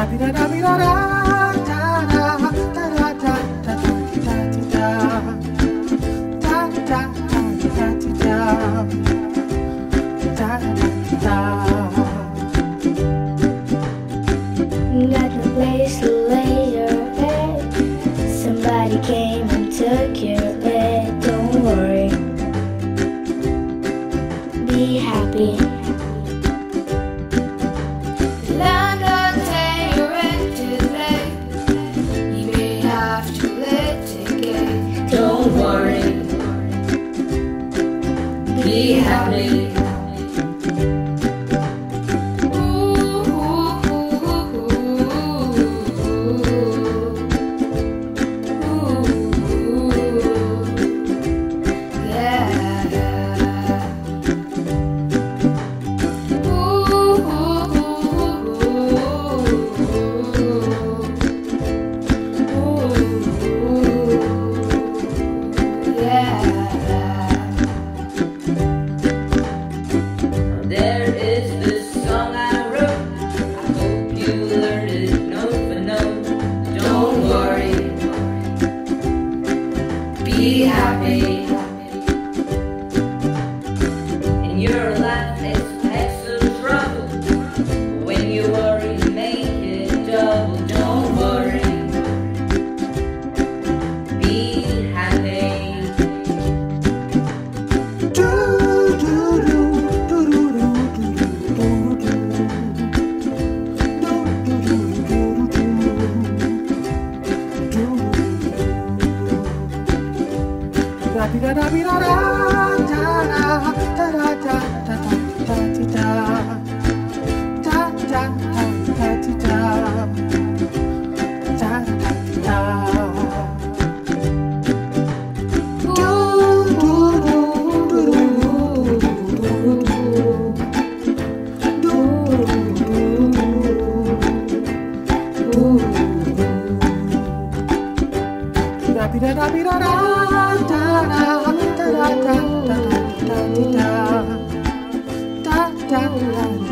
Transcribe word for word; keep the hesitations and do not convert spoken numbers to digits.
Got no place to lay your head. Somebody came and took your bed. Don't worry, be happy. Landlord say your rent is late. You may have to litigate. Don't worry, Be happy. There is this song I wrote. I hope you learned it note for note. Don't worry, be happy. In your life it's extra trouble. When you worry, make it double. Don't worry, be happy. Da da da da da da da da da da da